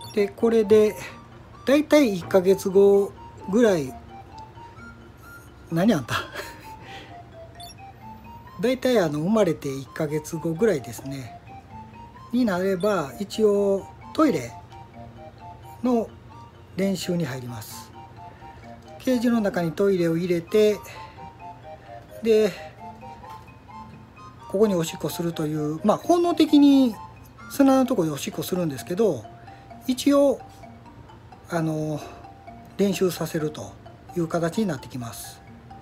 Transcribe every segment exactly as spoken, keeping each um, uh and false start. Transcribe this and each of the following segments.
でこれでだいたいいっかげつごぐらい、何あんただいたいあの生まれていっかげつごぐらいですねになれば、一応トイレの練習に入ります。ケージの中にトイレを入れて、でここにおしっこするという、まあ本能的に砂のところでおしっこするんですけど、一応あの練習させるという形になってきます。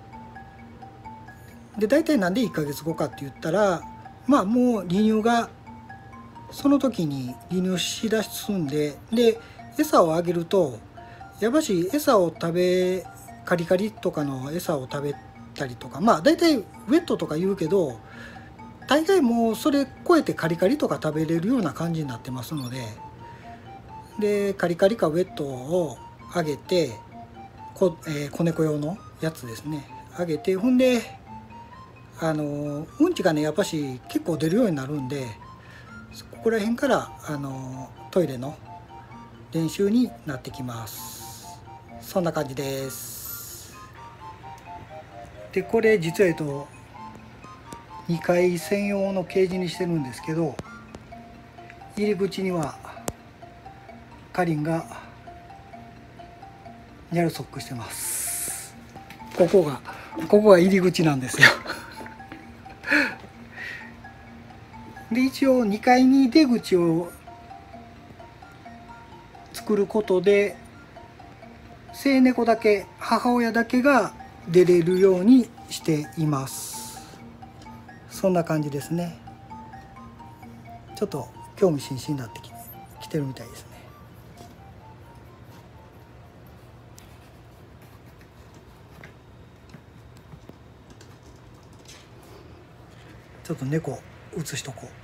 で大体なんでいっかげつごかって言ったら、まあもう離乳がその時に離乳しだすんで、で餌をあげるとやっぱし餌を食べカリカリとかの餌を食べたりとか、まあ大体ウェットとか言うけど、大概もうそれ超えてカリカリとか食べれるような感じになってますので、でカリカリかウェットをあげて、こ、えー、子猫用のやつですね、あげて、ほんであのうんちがねやっぱし結構出るようになるんで、ここら辺からあのトイレの練習になってきます。そんな感じです。でこれ実はえっとにかい専用のケージにしてるんですけど、入り口にはかりんがニャルソックしてます。ここがここが入り口なんですよで一応にかいに出口を作ることで、成猫だけ、母親だけが出れるようにしています。そんな感じですね。ちょっと興味津々になってき、きてるみたいですね。ちょっと猫映しとこう。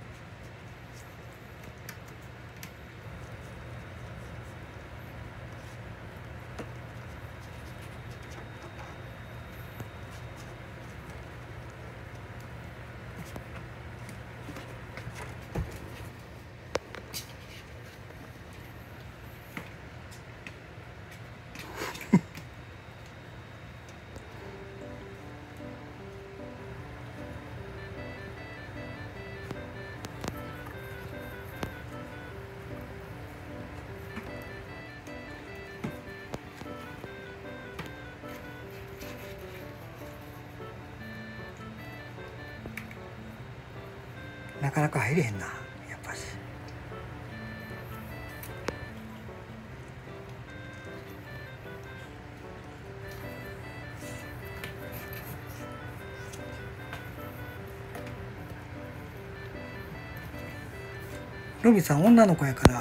なかなか入れへんな、やっぱし。ロビさん女の子やから、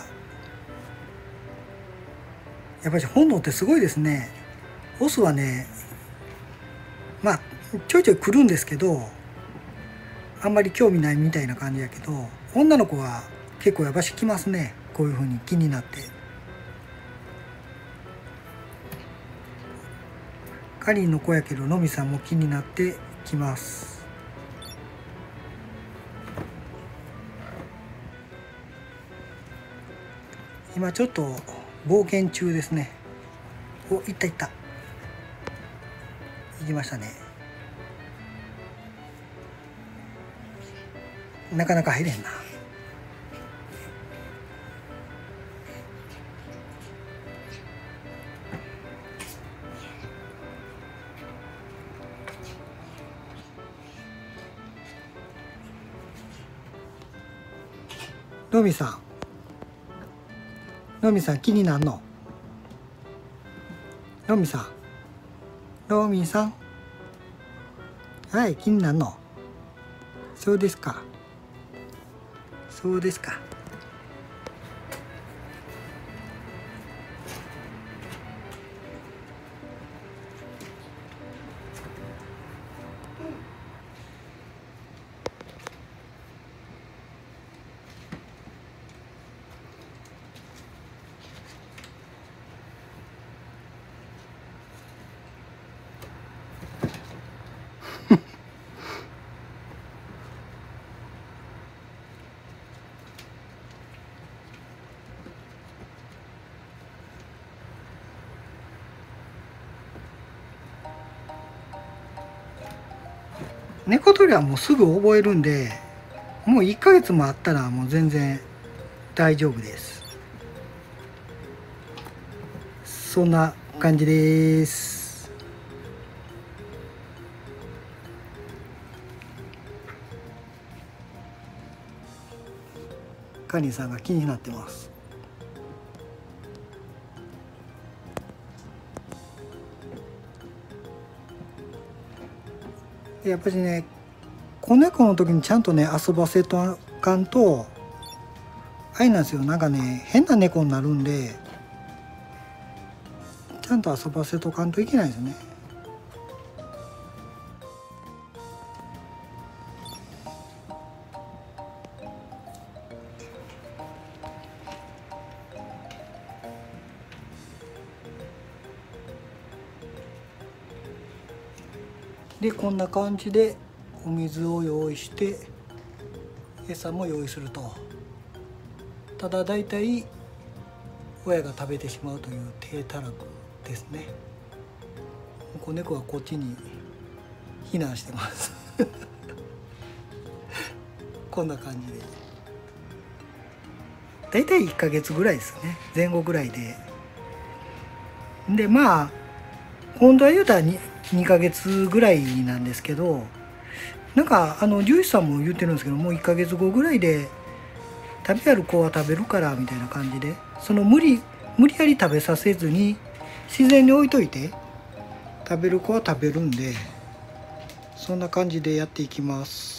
やっぱり本能ってすごいですね。オスはね、まあちょいちょい来るんですけど、あんまり興味ないみたいな感じやけど、女の子は結構やっぱし来ますね。こういうふうに気になって。かりんの子やけど、のみさんも気になってきます。今ちょっと冒険中ですね。お、行った行った。行きましたね。なかなか入れんな。のみさん、のみさん気になんの？のみさん、のみさん、はい、気になんの？そうですか。そうですか。 猫取りはもうすぐ覚えるんで、もういっかげつもあったらもう全然大丈夫です。そんな感じです。カニさんが気になってます。やっぱりね、子猫の時にちゃんとね遊ばせとかんとあれなんですよ、なんかね変な猫になるんで、ちゃんと遊ばせとかんといけないですよね。でこんな感じでお水を用意して餌も用意すると。ただだいたい親が食べてしまうという低たらくですね。子猫はこっちに避難してますこんな感じでだいたいいっかげつぐらいですね、前後ぐらいで。でまあ本当は言うたら 2, にかげつぐらいなんですけど、なんかあの獣医師さんも言ってるんですけど、もういっかげつごぐらいで食べやる子は食べるからみたいな感じで、その無理無理やり食べさせずに自然に置いといて食べる子は食べるんで、そんな感じでやっていきます。